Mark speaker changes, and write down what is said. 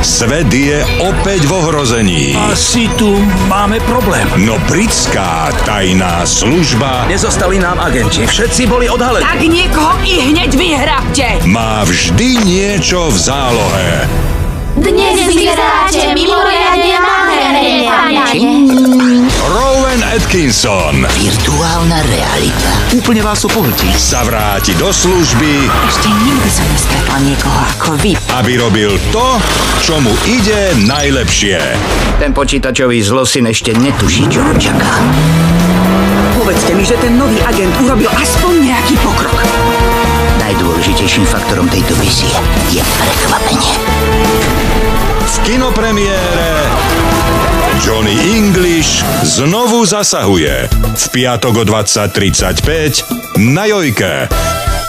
Speaker 1: Svet je opäť v ohrození.
Speaker 2: Asi tu máme problém.
Speaker 1: No britská tajná služba
Speaker 2: Nezostali nám agenti, všetci boli odhalení.
Speaker 3: Tak niekoho i hneď vyhrabte!
Speaker 1: má vždy niečo v zálohe.
Speaker 4: Dnes vyzeráte mimoriadne nádherne, pane.
Speaker 1: Rowan Atkinson
Speaker 5: Virtuálna realita.
Speaker 2: Úplne vás to pohltí.
Speaker 1: sa vráti do služby,
Speaker 3: Ešte nikdy som nestretla niekoho ako vy.
Speaker 1: aby robil to, čo mu ide najlepšie.
Speaker 5: Ten počítačový zlosin ešte netuší, čo ho čaká.
Speaker 3: Povedzte mi, že ten nový agent urobil aspoň nejaký pokrok.
Speaker 5: Najdôležitejším faktorom tejto misie je prekvapenie.
Speaker 1: V kinopremiére Johnny English znovu zasahuje. V piatok o 20:35 na Jojke.